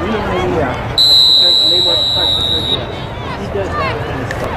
He does that kind of stuff.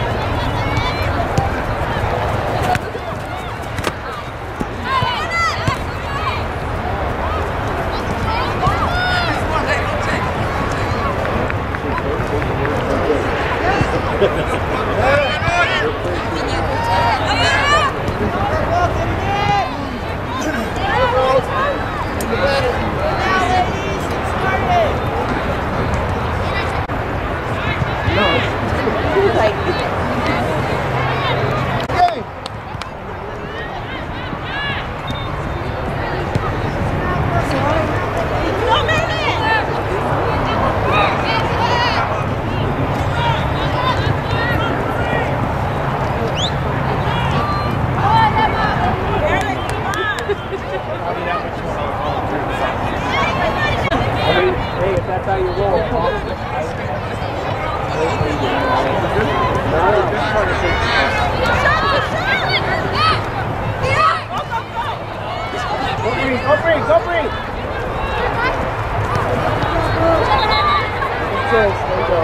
That's how you roll. Go free, go free. There you go.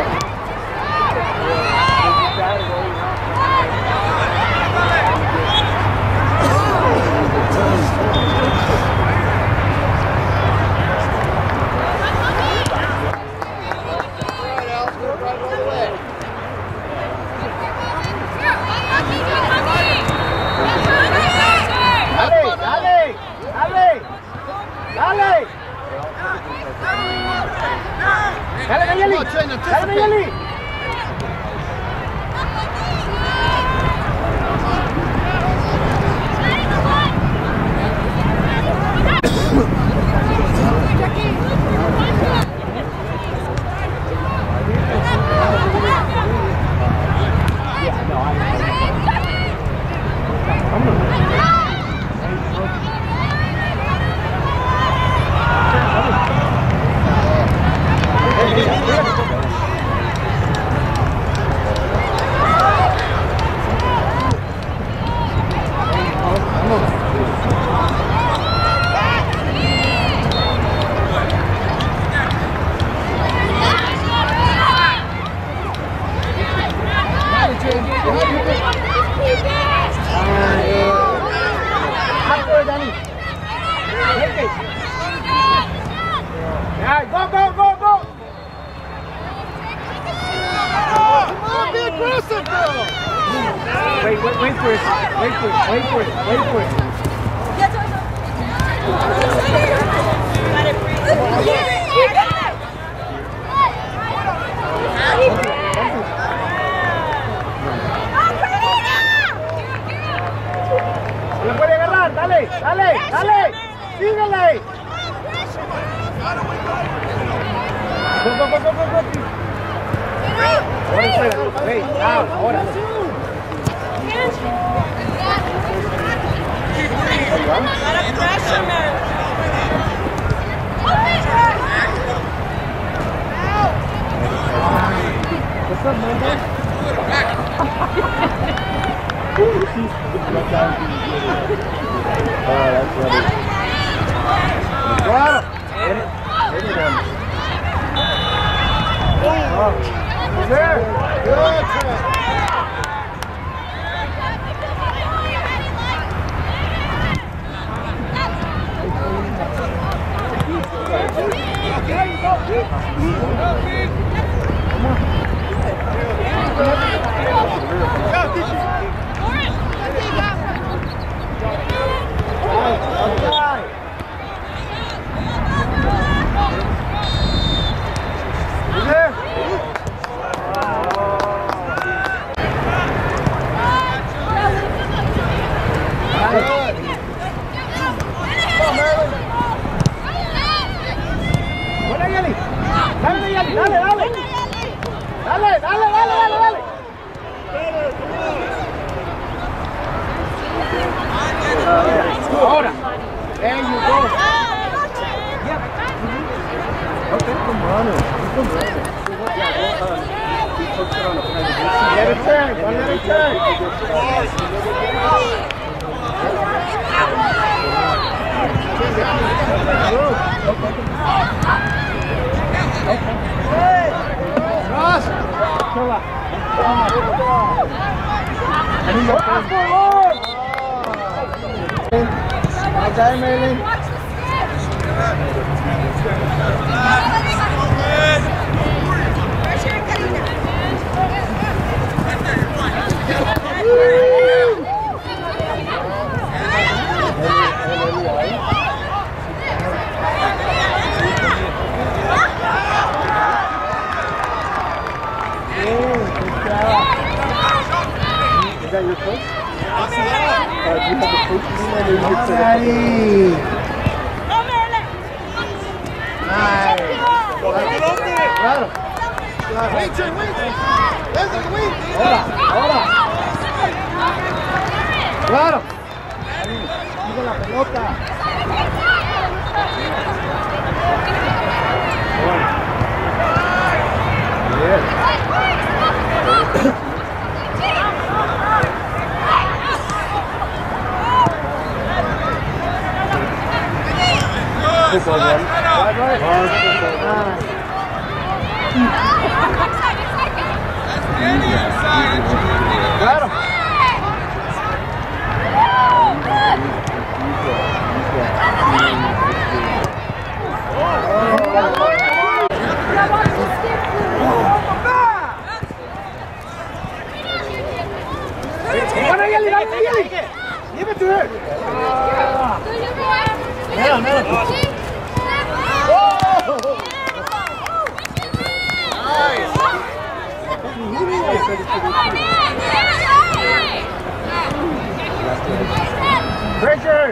sola. Okay, Merlin. Is that your coach? Do you have the coach in there? Claro. Wait. Ahora. Claro. Sigue la pelota. Claro. Give it to her. Pressure!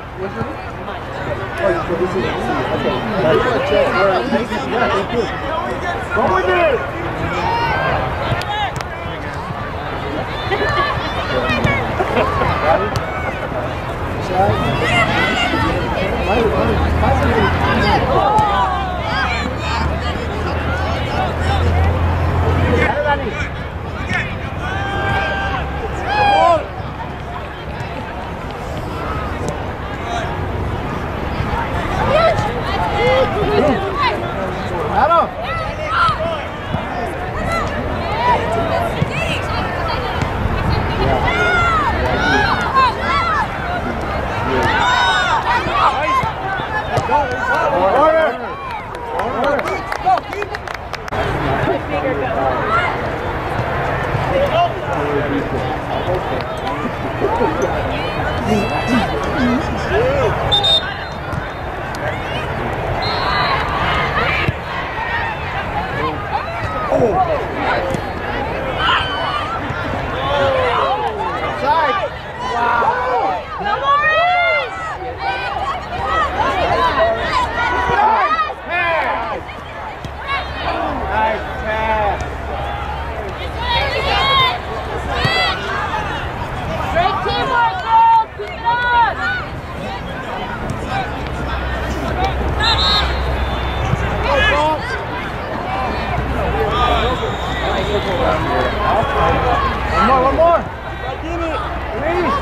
Go with it! One more. Release.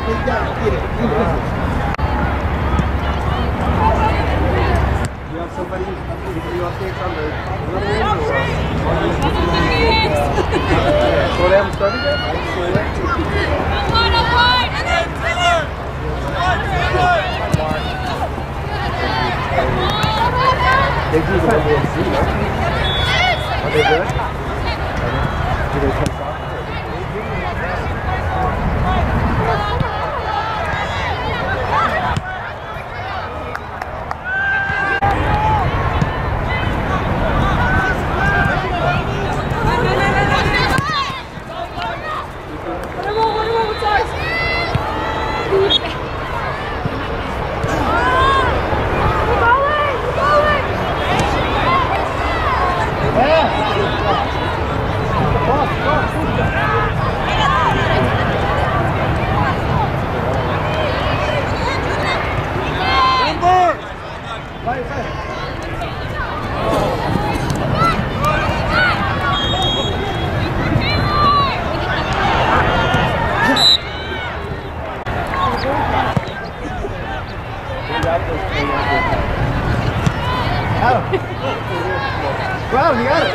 You have somebody who's you updates on the so they haven't started yet? They do the WNC, don't they? Are they good? Do they play soccer? Wow, you got it.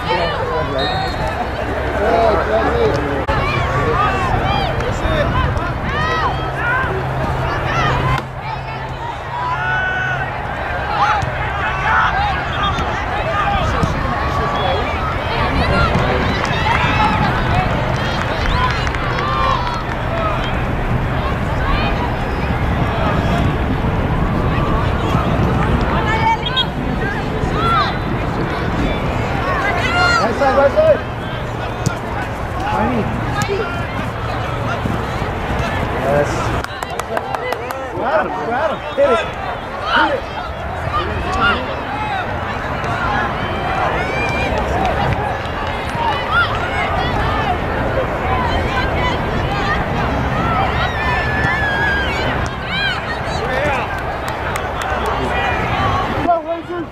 Right side. Tiny. Yes. Grab him. Hit it. Go, Rangers.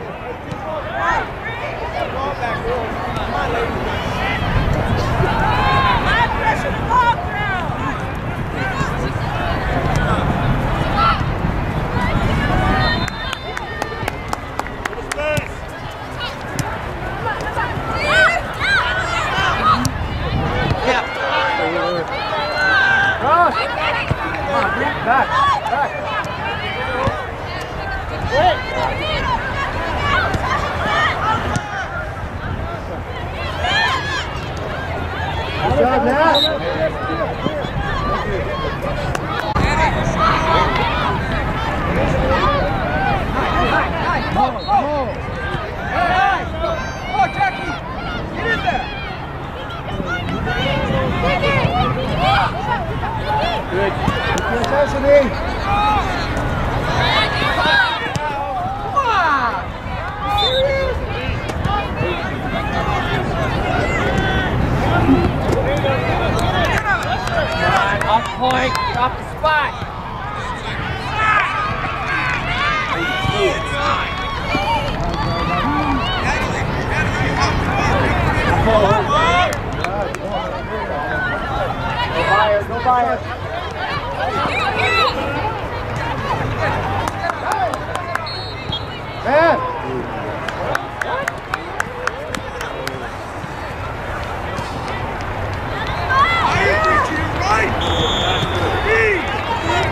Back. Wait. Good job, Nat. Come on. Oh, Jackie. Get in there. Good. Intensity. Come on. Off point, off the spot. Go by it. Man! Right!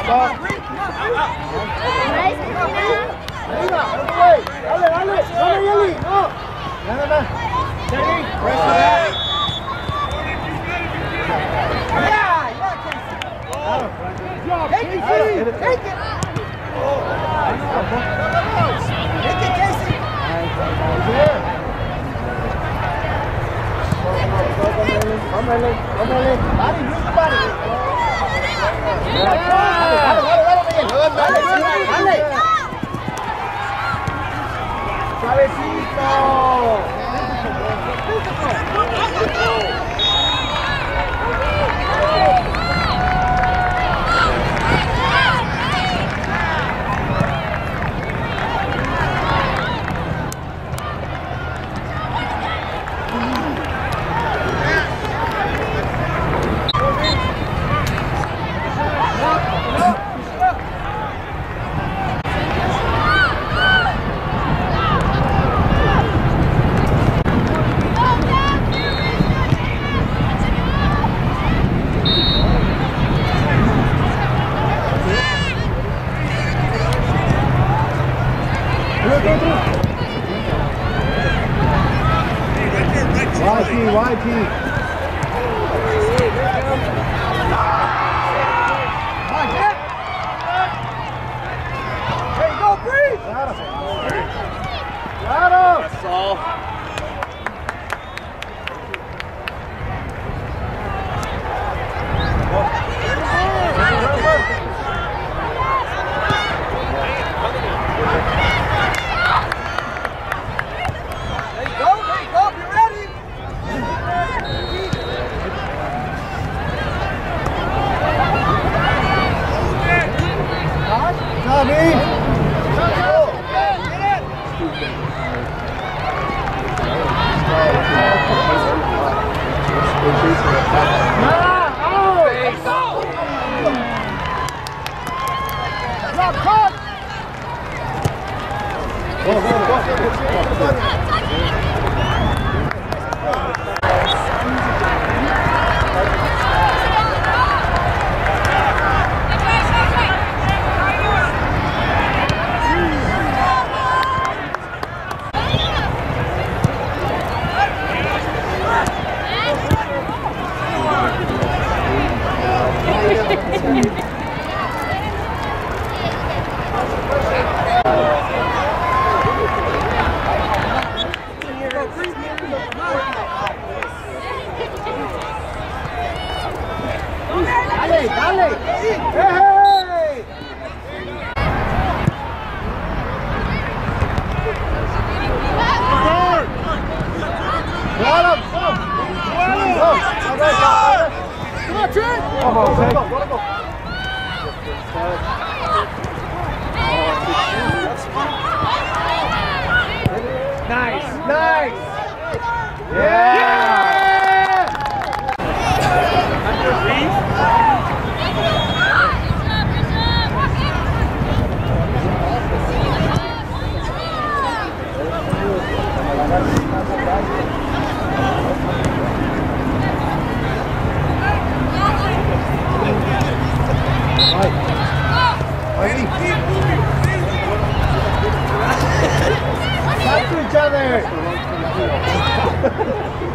Talk to each other.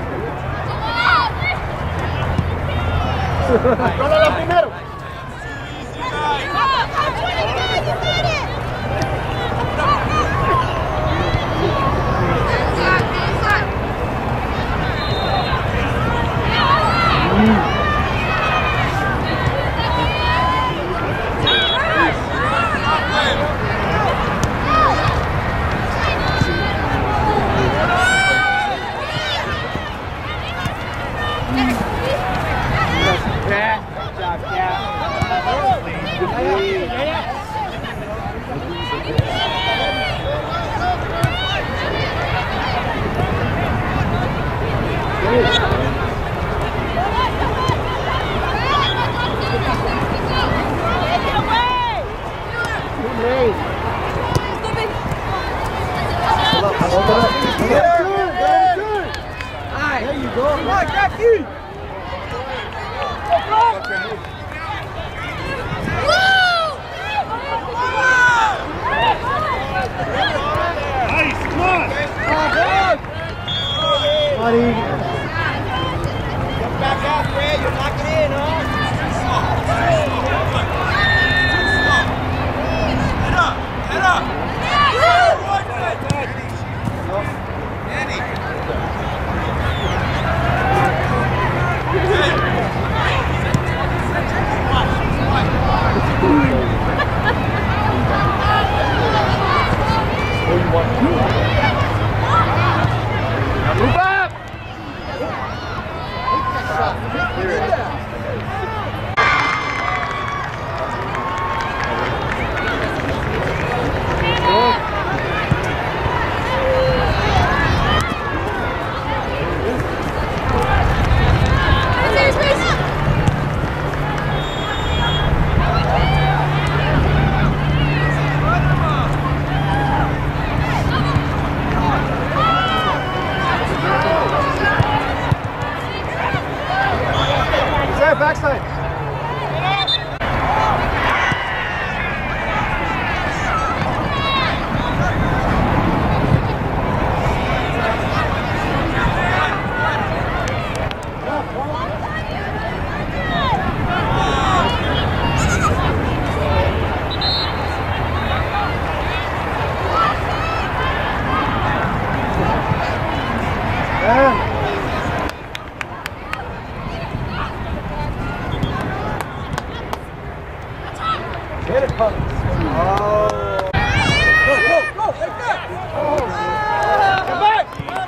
Get it, pup. Oh. Go, go, go. Take that. Oh. Get back.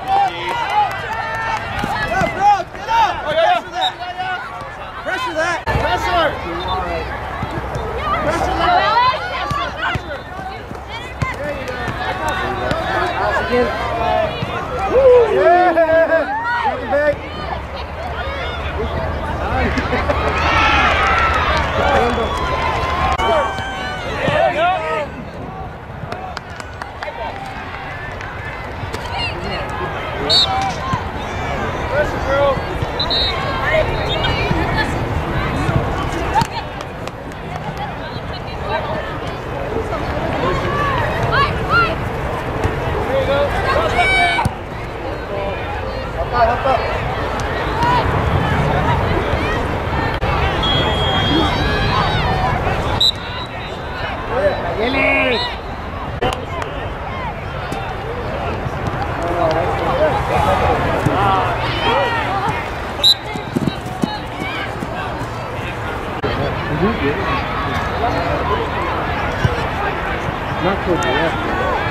Get up, bro. Get up. Oh, yeah. Pressure that. Pressure that. Pressure that. There you go. Again. Woo. Yeah. Take it back. Not good, yeah.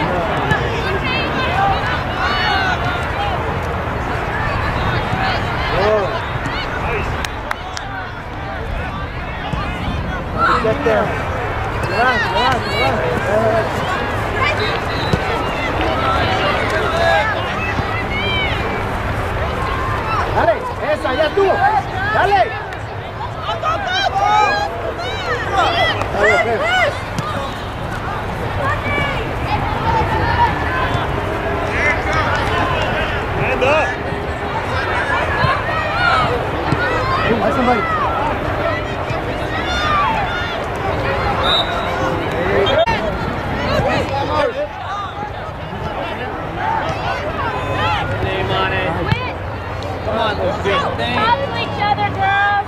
Get there. Relax, relax, relax. Dale, esa, ya estuvo. Dale. Hand up. Hey, somebody. Name on it. Come on, let's do it. Follow each other, girls.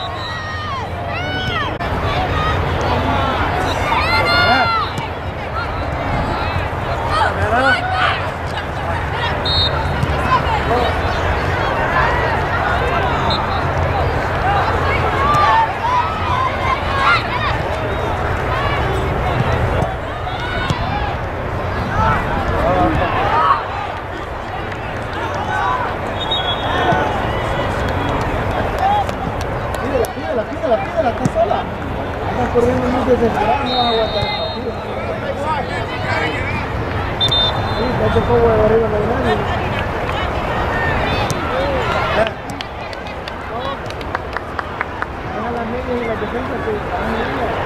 Pídela, está sola. Andan corriendo muy desesperados, no van a aguantar el partido. Sí, está un poco de arriba de nadie. Deja las medias y las defensas que están medias.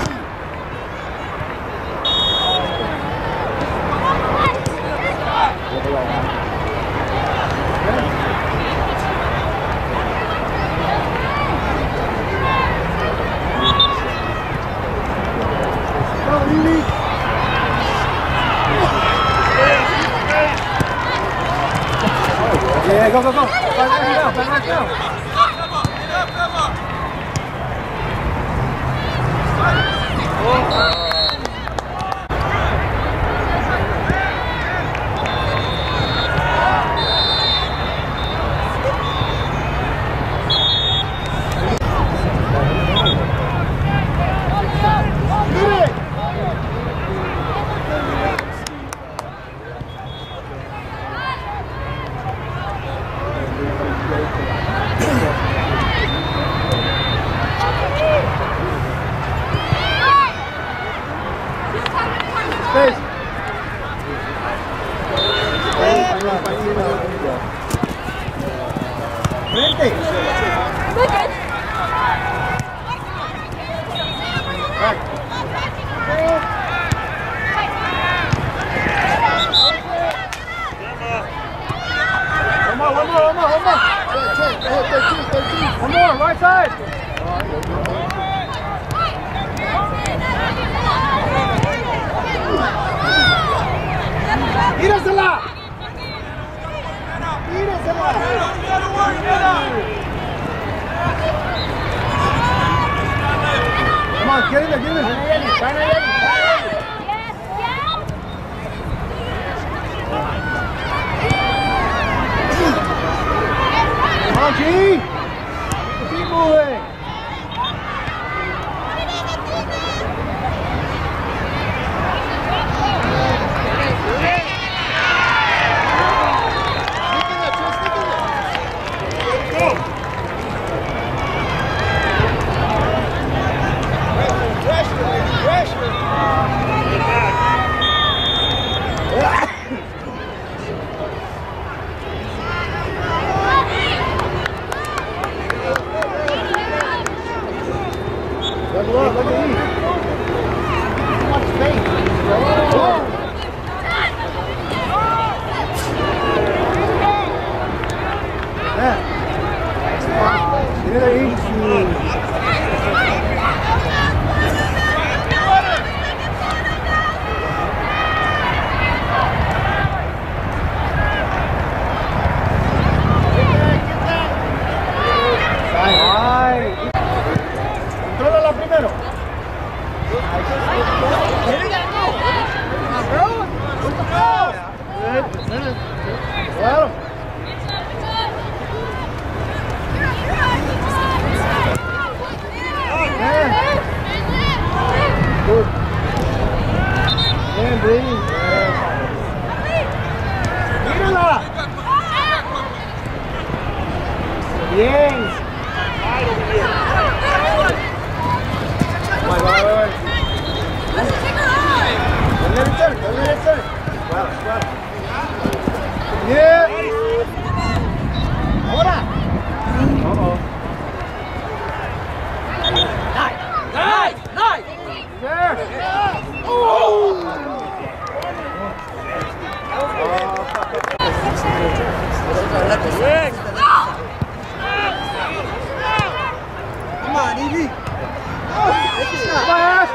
Yeah, go, go, go. Back down. One more, right side. Tírasela. Come on, get in there, get in there. Come on, G. Keep moving. hard to eat. Too much space. Yeah. Get in there, eat. Controla primero. Claro. Good. Bien, breathe. Mírala. Bien. Wait. Don't let it turn. Well. Yeah. Ahora. Uh-oh. Nice. There. Oh. Come on, Evie. Flash.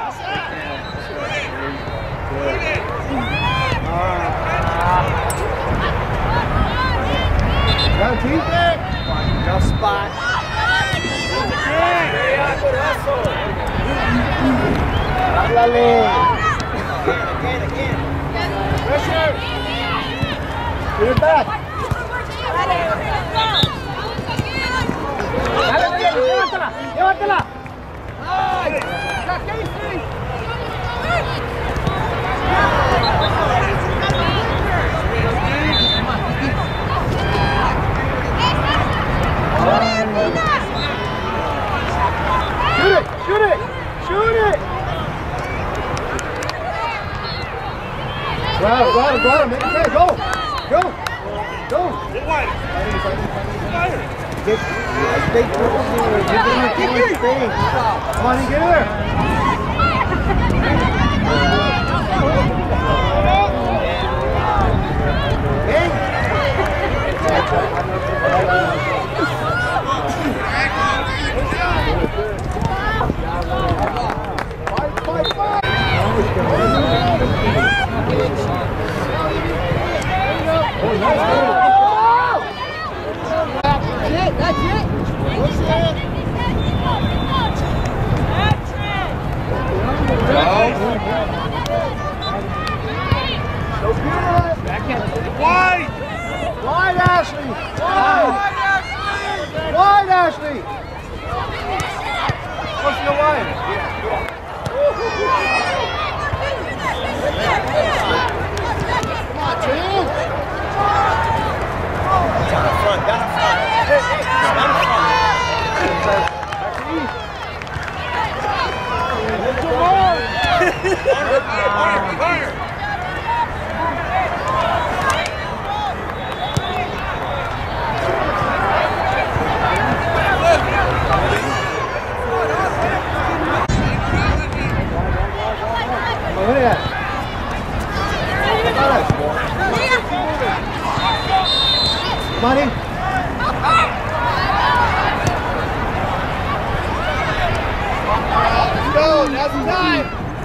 Got a teeth there? Tough spot. Again. Pressure. Get it back. Llévatela. Shoot it! Go out, make it fair, go! Get wide! Stay focused here, give them too much space. Come on, get there! That's it! What's that? Wide, Ashley! Wide, Ashley! What's the wide? Come on, team! Down the front. Money. Let's go. Now's the time.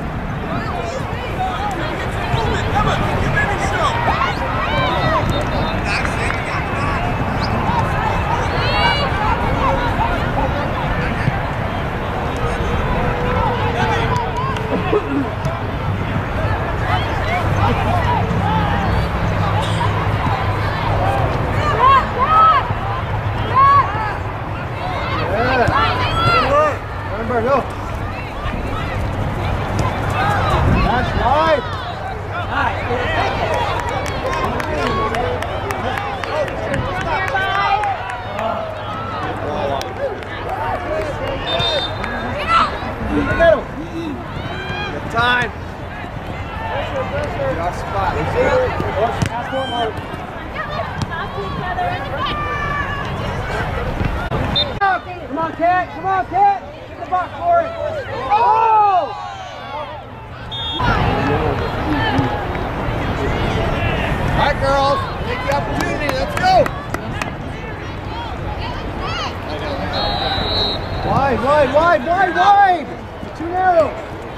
Go. That's right. In the middle. Good time. Get off spot. Come on, Cat. the box for it. Oh! All right, girls, take the opportunity. Let's go. Wide, wide, wide, wide, wide. Too narrow.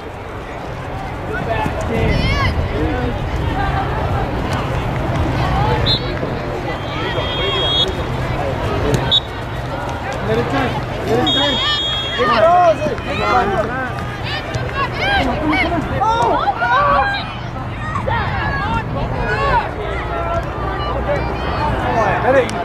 Let it turn. Let it turn. Here it goes. Come on. Oh! Let it.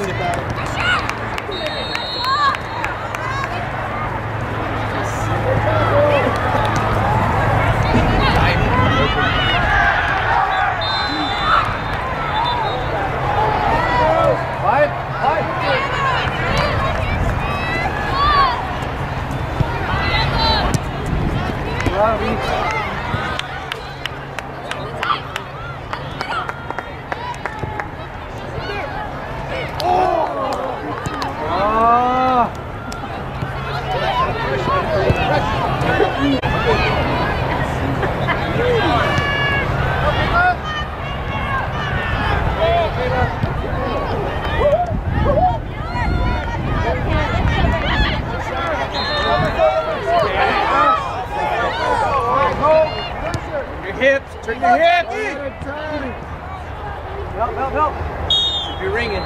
Turn your hips. Help, help, help. Should be ringing.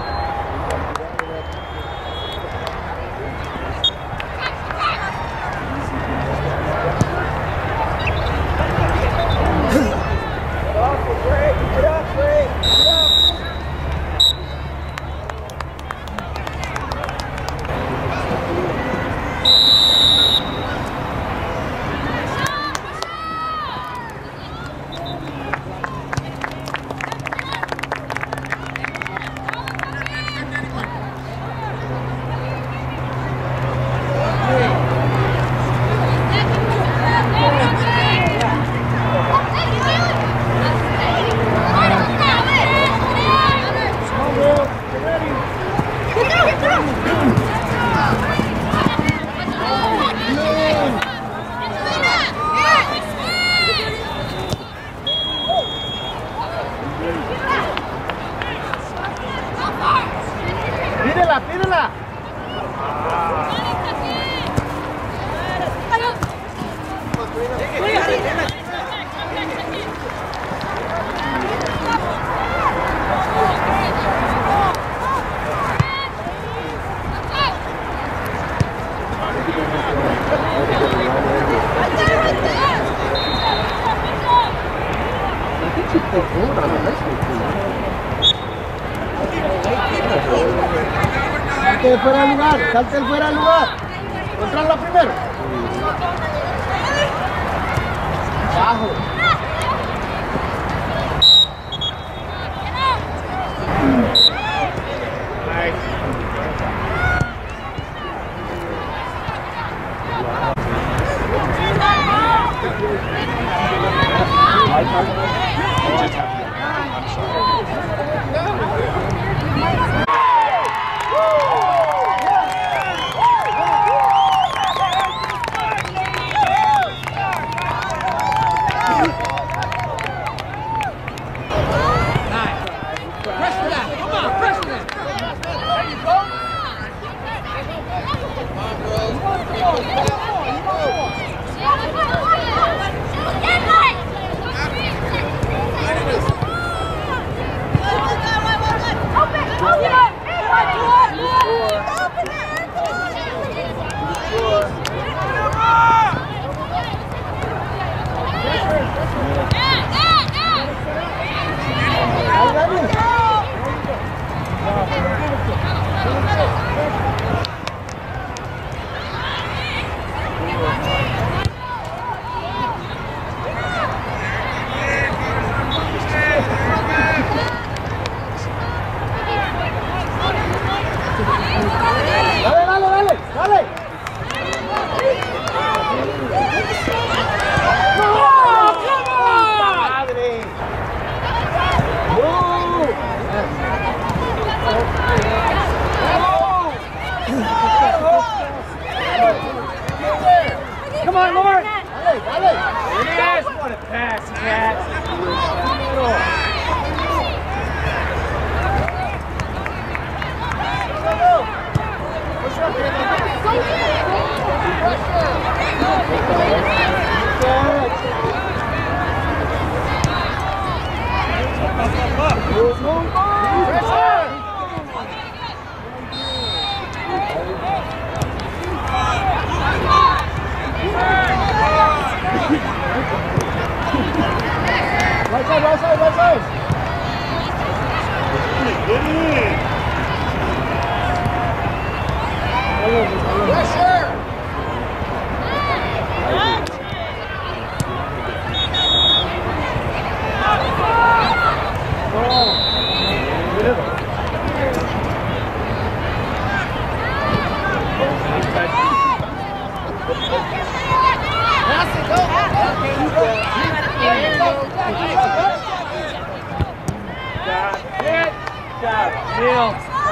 Pídela, pídela. Salte fuera del lugar, salte fuera del lugar. Controla primero. Bajo. Get Yes, what a pass, Cat. Right side. Pressure! Neil.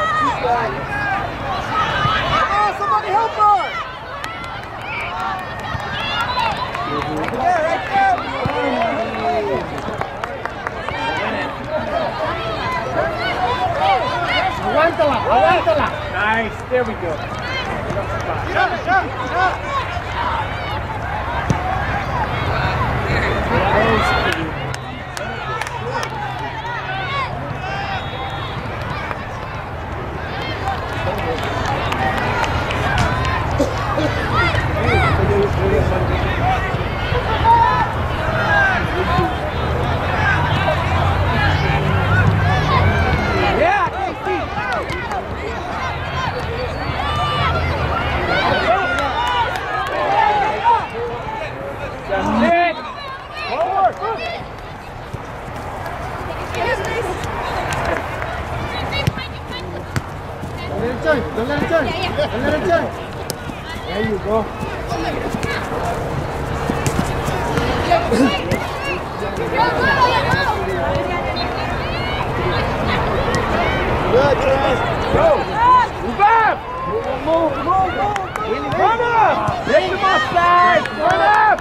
Somebody help her! Right there! Aguántala. Nice, there we go. Shot! Don't let it turn. There you go. Good, Chris. Go. Move up. Move. Run up. Take him offside. Run up.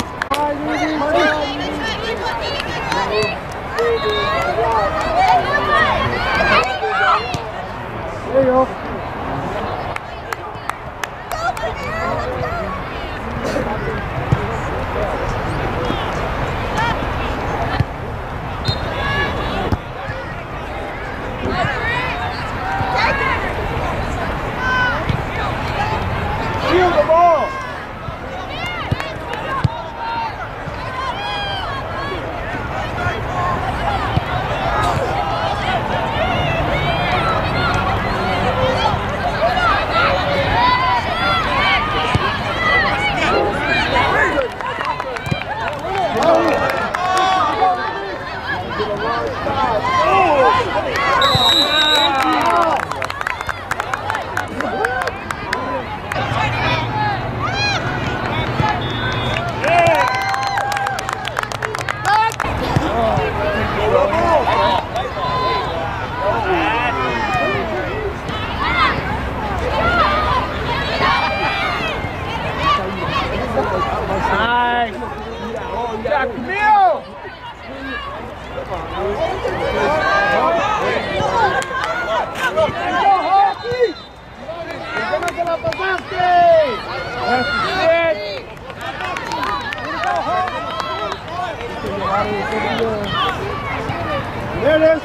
There you go. Shield the ball. There it is.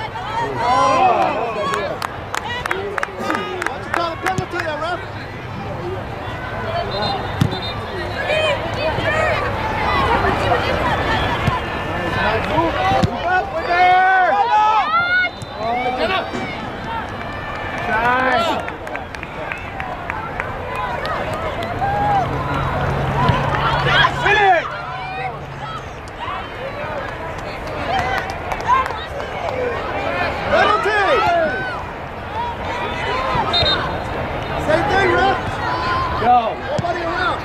What's the call a penalty there, ref? Move up, we're there. Get up. Shine. Nobody around.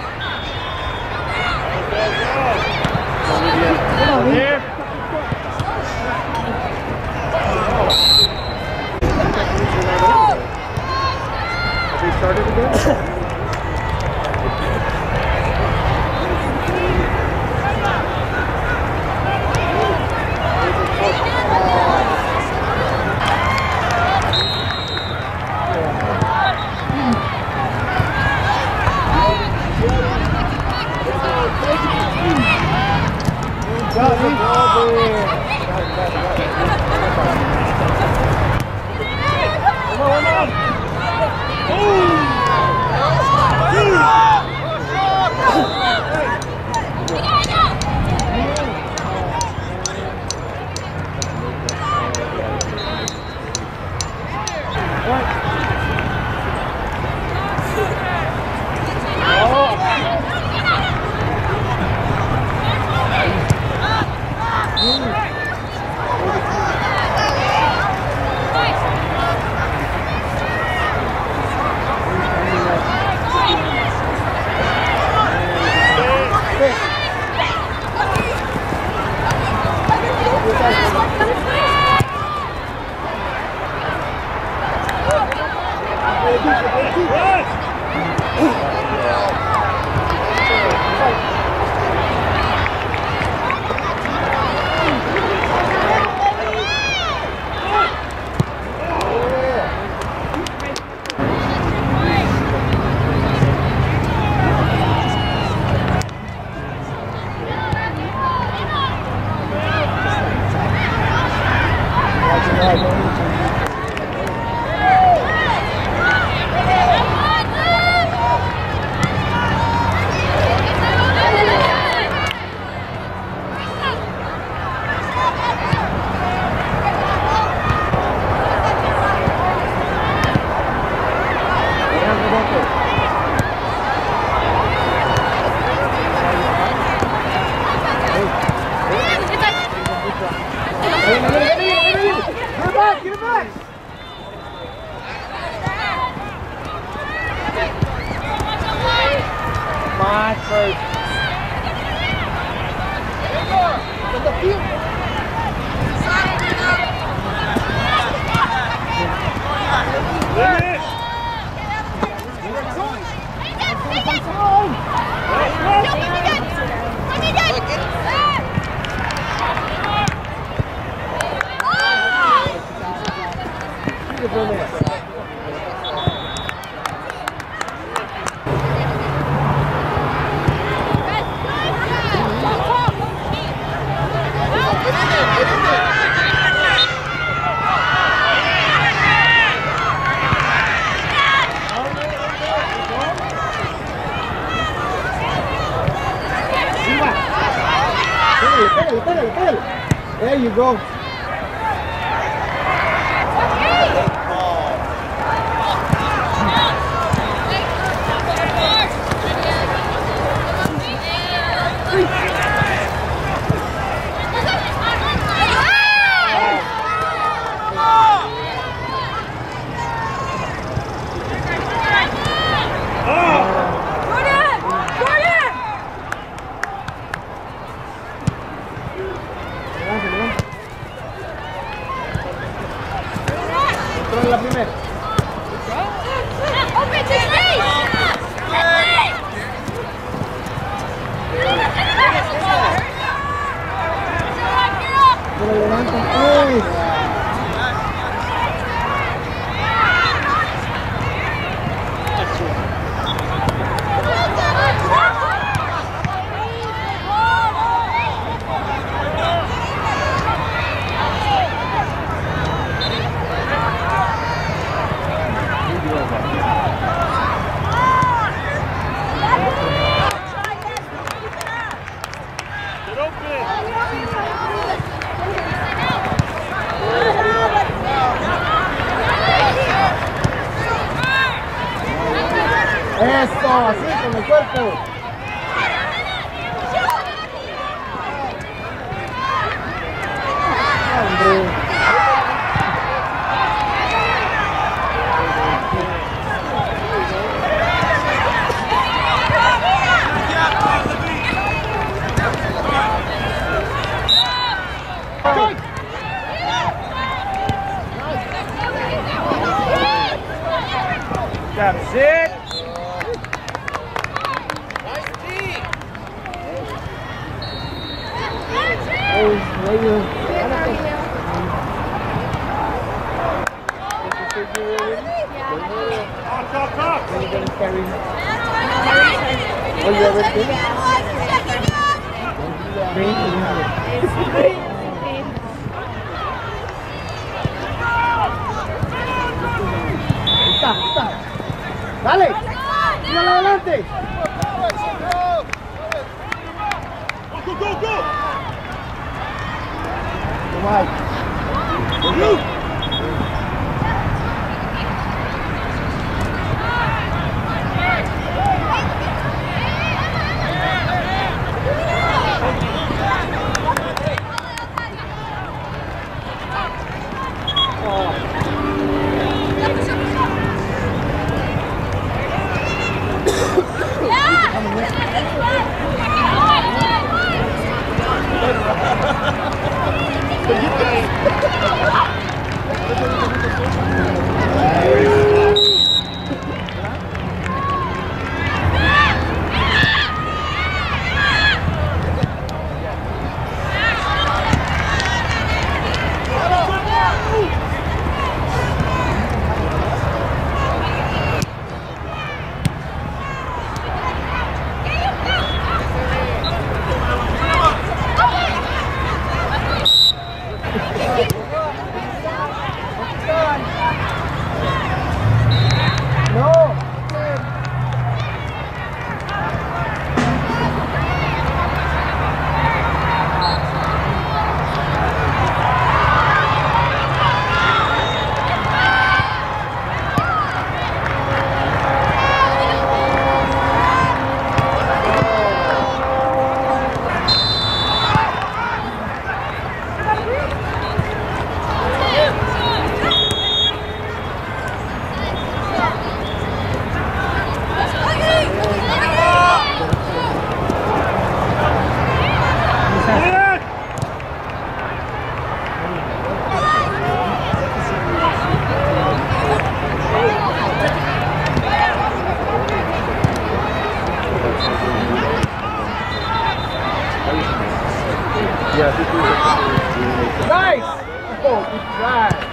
Come on, here. Have we started again? There you go. La primera. Se lo levantan. ¡Uy! Eso, así con el cuerpo. Hombre. That's it. Oh, you already did? Está. Dale. Tíralo adelante. Go. Nice! Oh, good try.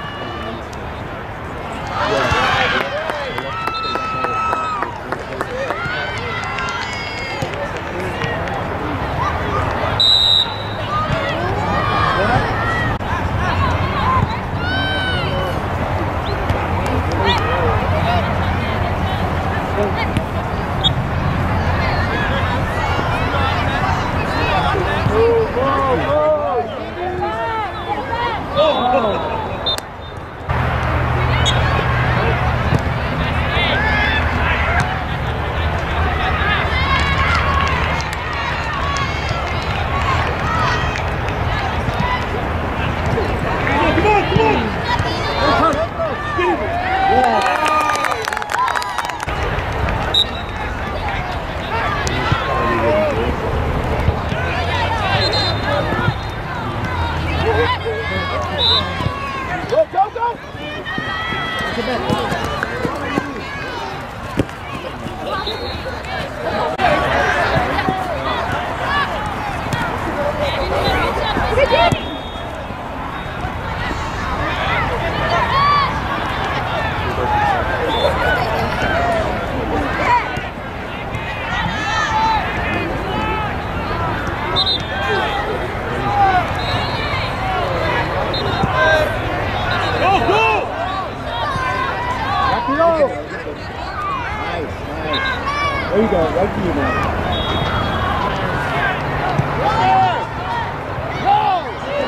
There you go, right to you now.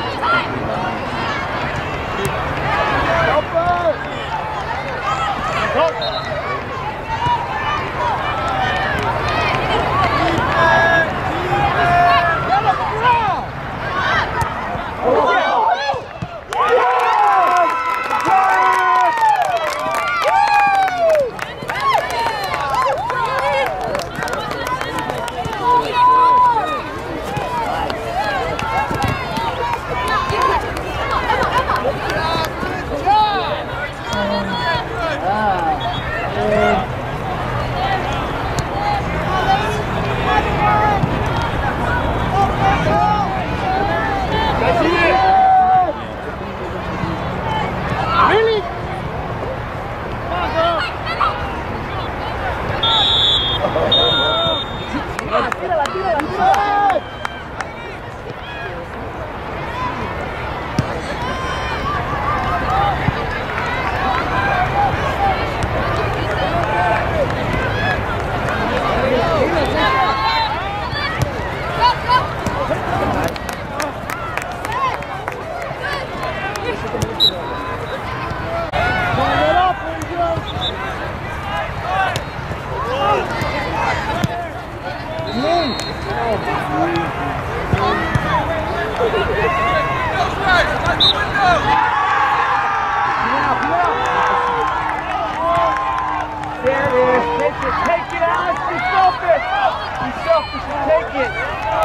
There it is. Take it, Alex. Be selfish. Be selfish and take it.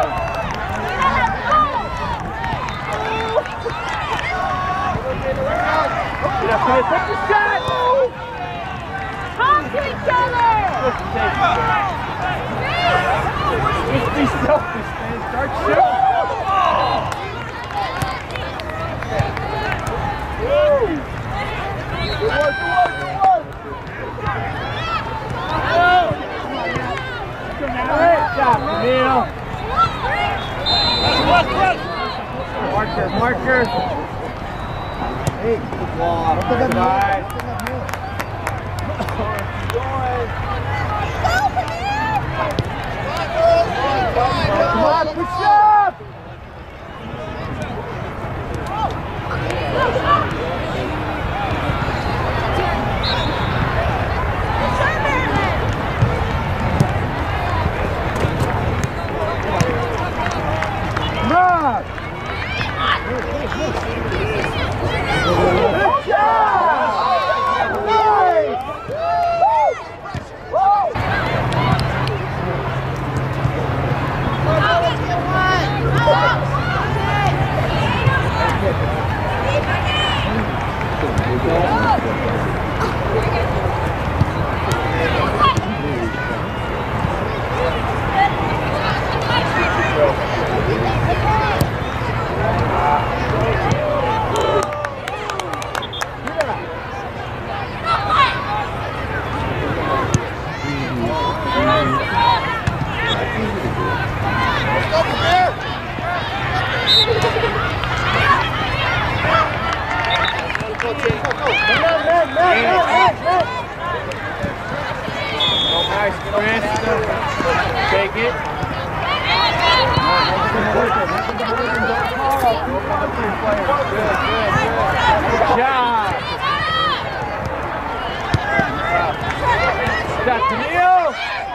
Take the shot. Talk to each other. Just be selfish, man. Start shooting. Good work. Great job, Camille. Marker. Hey, good ball. Come on, push up! Rock! Good job! Nice! Take it. Good job. Stop, Camille.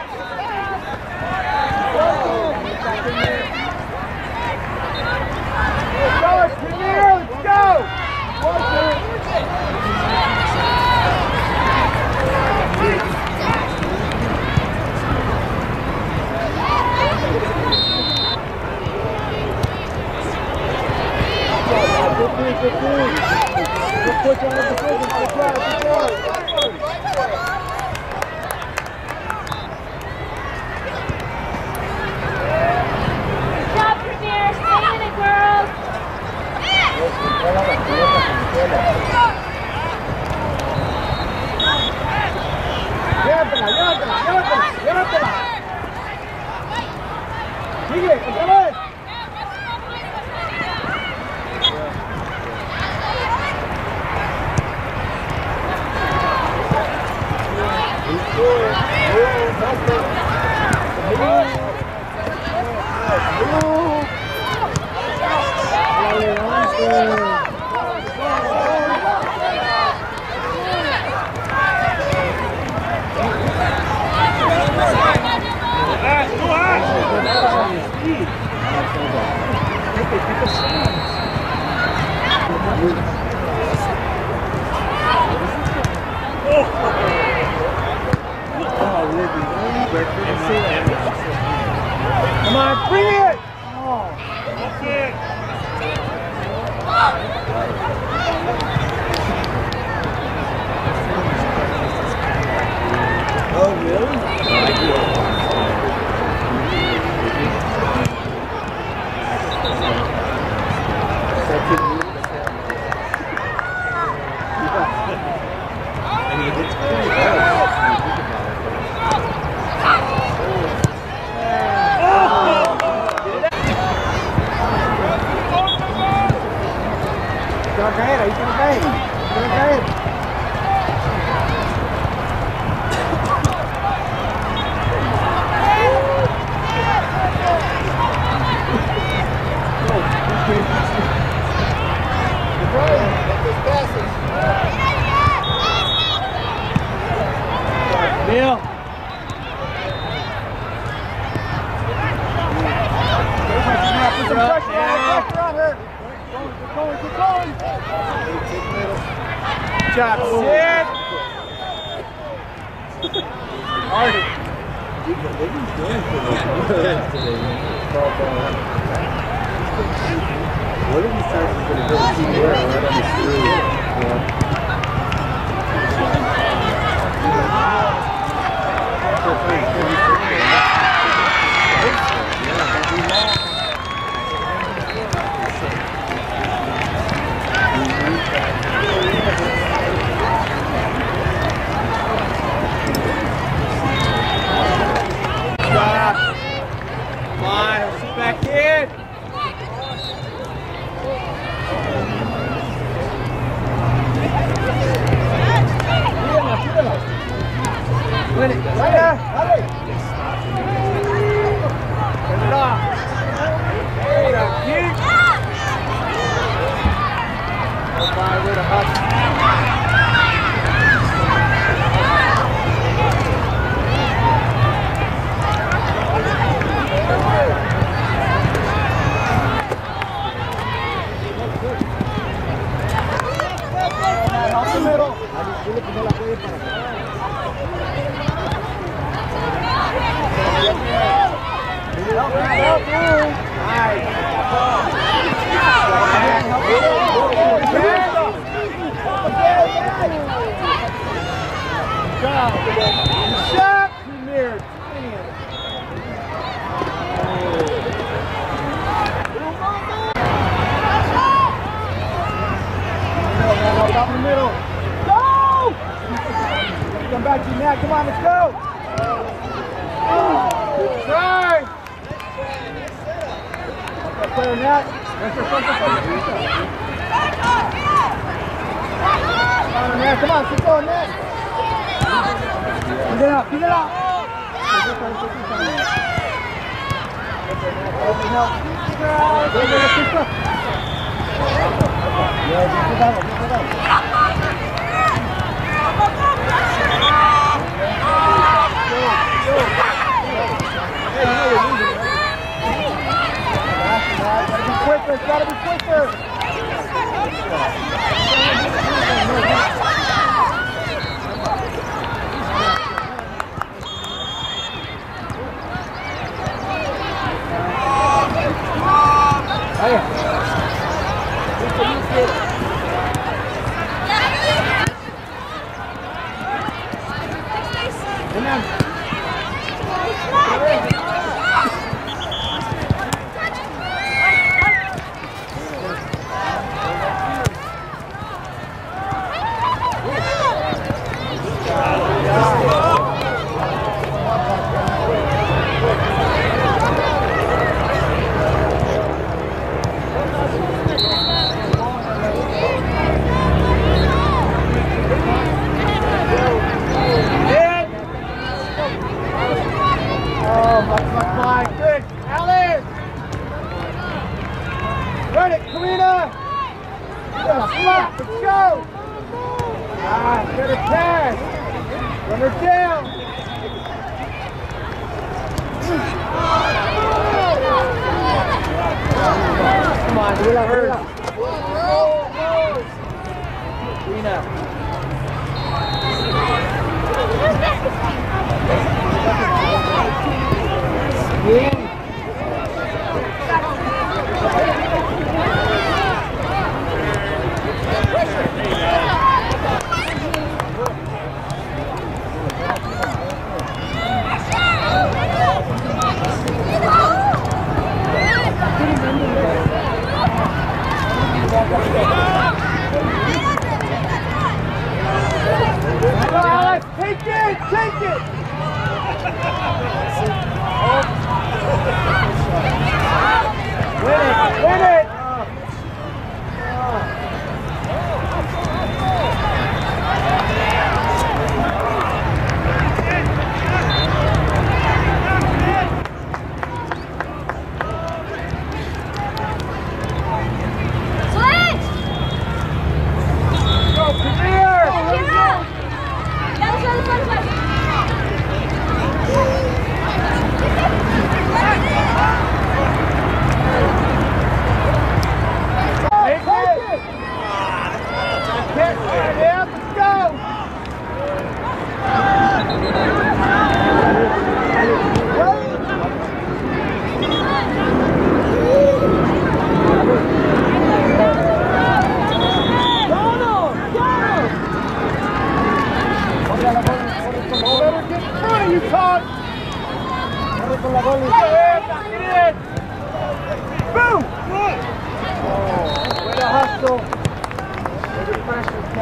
Let's go, Camille. Let's go. Good push on the decision. Good job. Job, Premier. Stay in it, girls. Llévatela. Sigue, otra vez. Come on, bring it! Oh, that's it. Oh, really? Va a caer, ahí se va a caer. Se va a caer. Bill. Put some pressure on. job, Sid. Hardy. What if he starts going to go to CDA right on the screen? Stop. Come on, sit back in. Win it. Right there. Turn it off. There you go. Keep. By with a hustle. Shot! Premier. Down the middle. Go! Come back to your net. Come on, let's go. Good try. Player net. Come on, keep going net. Keep it up, keep it up. It's gotta be quicker.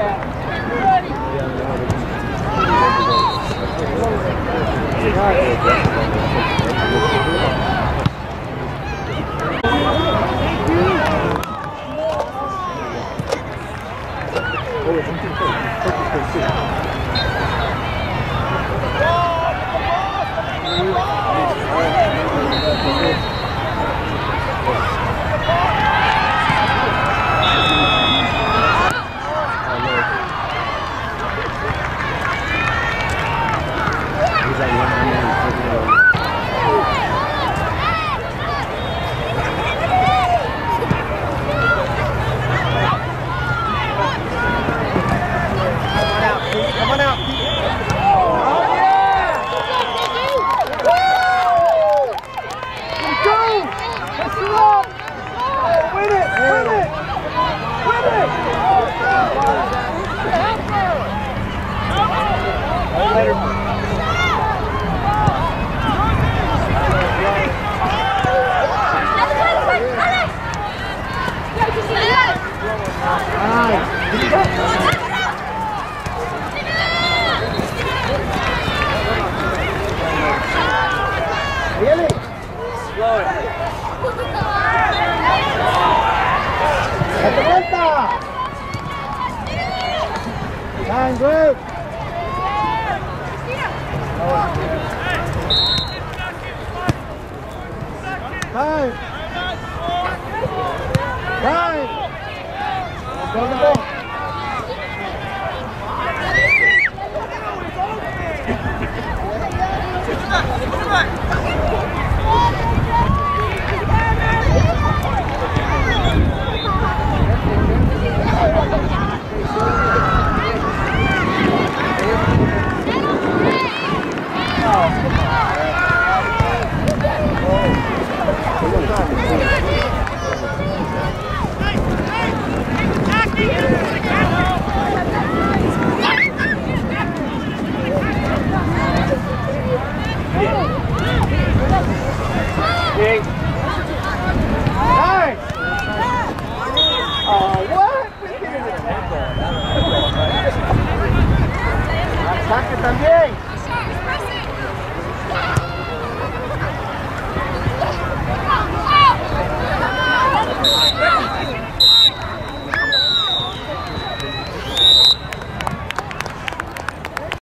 Fine, good. Fine. Fine. Go the ball. También.